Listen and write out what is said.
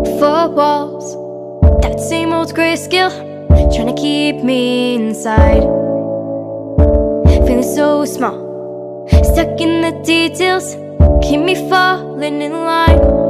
Four walls, that same old grayscale, trying to keep me inside. Feeling so small, stuck in the details, keep me falling in line.